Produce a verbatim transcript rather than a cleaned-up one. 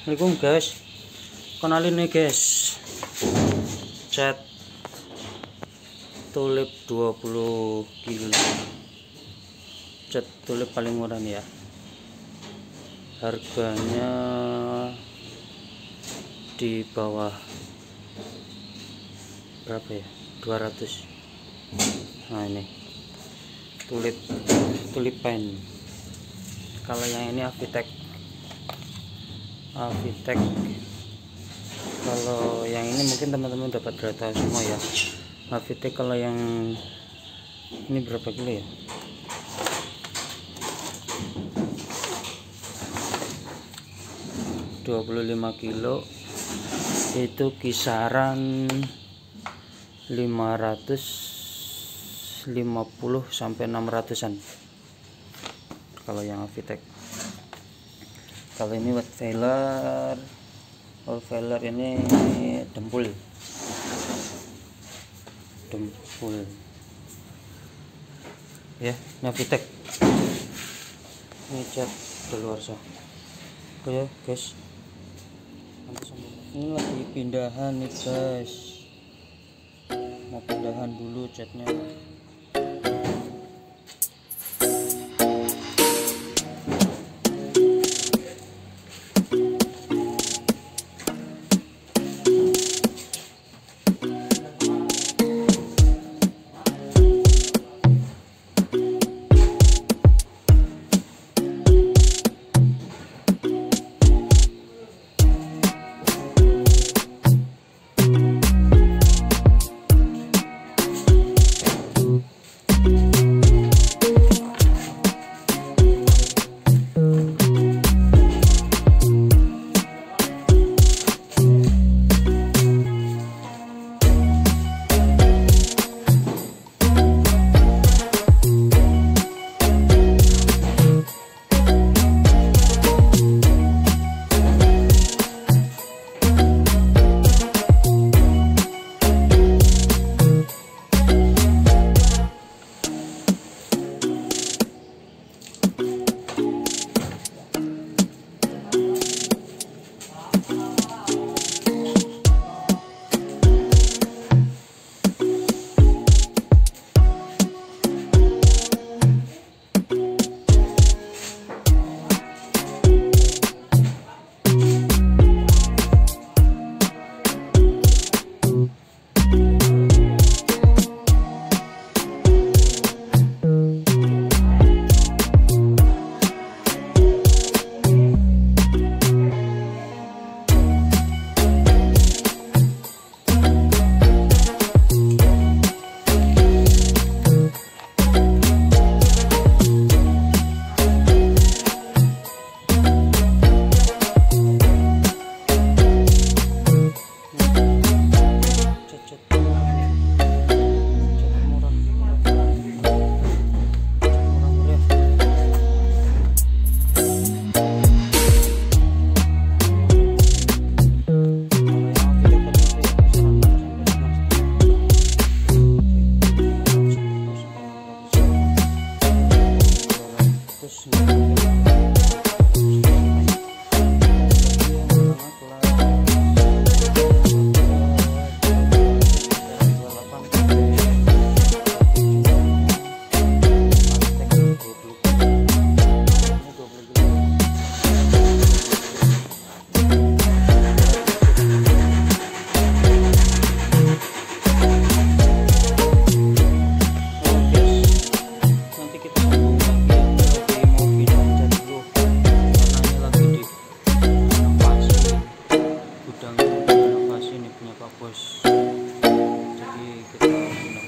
Assalamualaikum guys, kenalin nih guys, cat tulip dua puluh kilo, cat tulip paling murah nih ya, harganya di bawah berapa ya, dua ratus. Nah ini tulip tulip pen, kalau yang ini Avitek Avitek kalau yang ini mungkin teman-teman dapat data semua ya. Avitek kalau yang ini berapa kilo ya, dua puluh lima kilo, itu kisaran lima ratus lima puluh sampai enam ratusan kalau yang Avitek. Kalau ini Rottweiler, Rottweiler ini dempul, dempul ya. Ini Avitek, ini cat daluarsa. Oke ya guys, ini lagi pindahan nih guys, mau pindahan dulu catnya. Inovasi ini punya Pak Bos, jadi kita